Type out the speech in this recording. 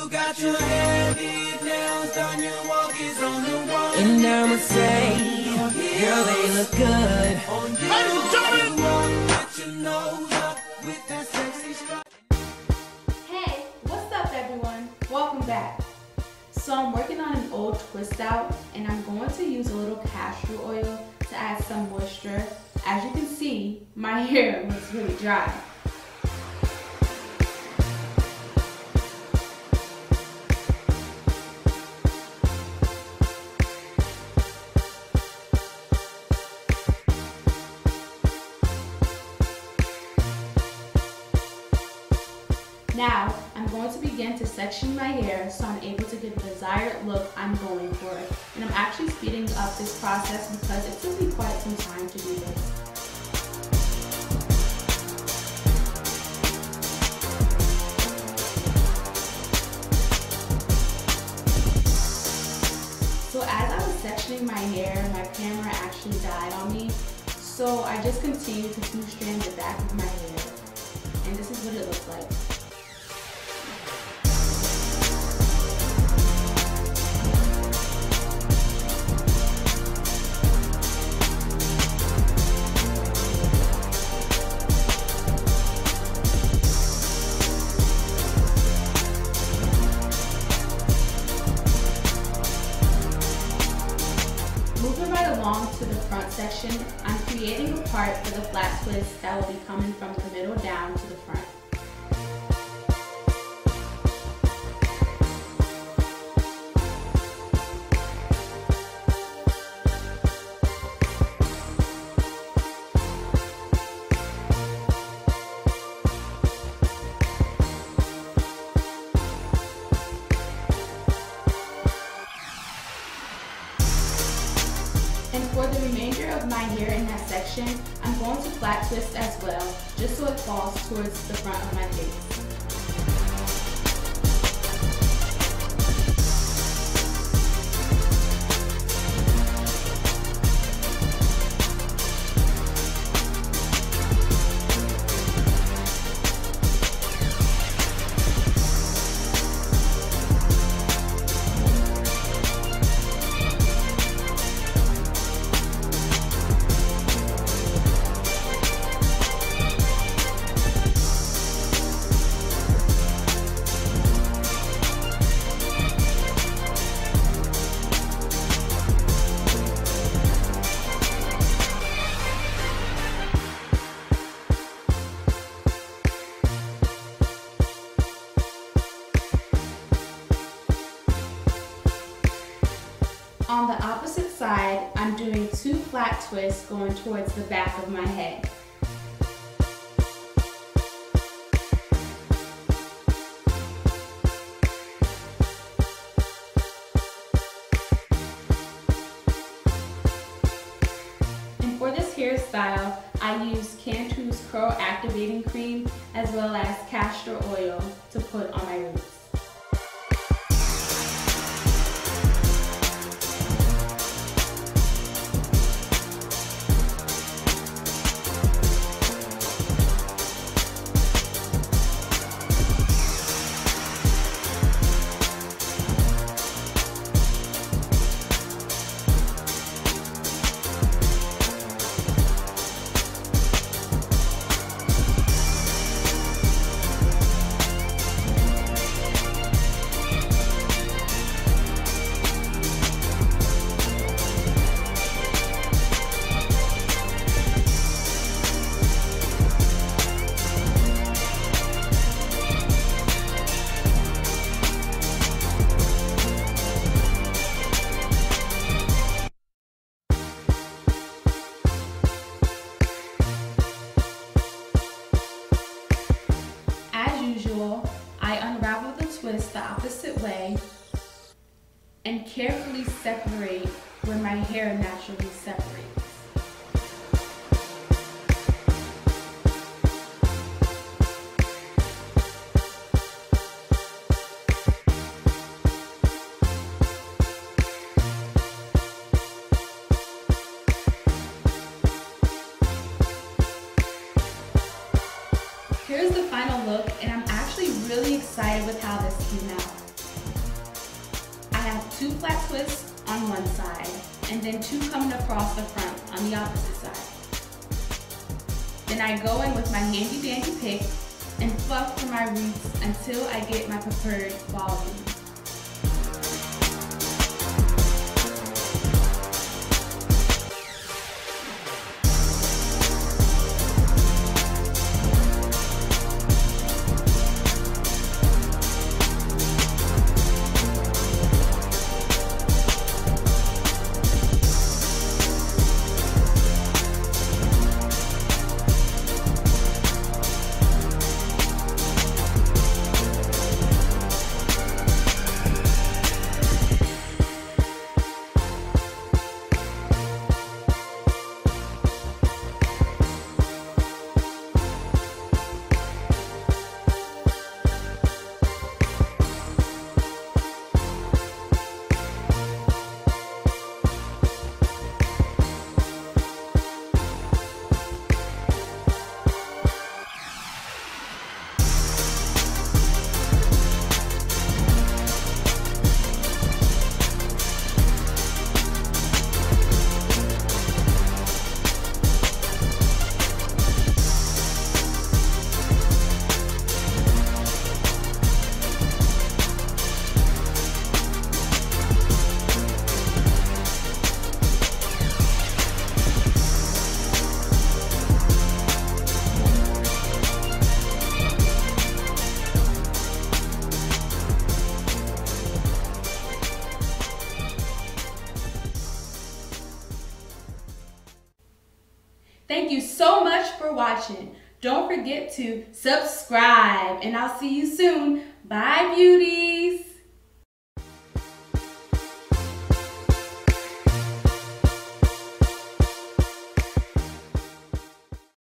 You got your hair, did, nails done, your walk is on the wall. And I'ma say, girl, they look good. Ladies and gentlemen, get your nose up with that sexy strut. Hey, what's up everyone? Welcome back. So I'm working on an old twist out and I'm going to use a little castor oil to add some moisture. As you can see, my hair looks really dry. Now, I'm going to begin to section my hair so I'm able to get the desired look I'm going for. And I'm actually speeding up this process because it took me quite some time to do this. So as I was sectioning my hair, my camera actually died on me. So I just continued to two strand the back of my hair. And this is what it looks like. Moving right along to the front section, I'm creating a part for the flat twist that will be coming from the middle down to the front. And for the remainder of my hair in that section, I'm going to flat twist as well, just so it falls towards the front of my face. On the opposite side, I'm doing two flat twists going towards the back of my head. And for this hairstyle, I use Cantu's Curl Activating Cream as well as castor oil to put on my roots. I unravel the twist the opposite way and carefully separate where my hair naturally separates. Here's the final look, and I'm actually really excited with how this came out. 2 flat twists on one side, and then 2 coming across the front on the opposite side. Then I go in with my handy dandy pick and fluff for my roots until I get my preferred volume. Thank you so much for watching. Don't forget to subscribe, and I'll see you soon. Bye, beauty.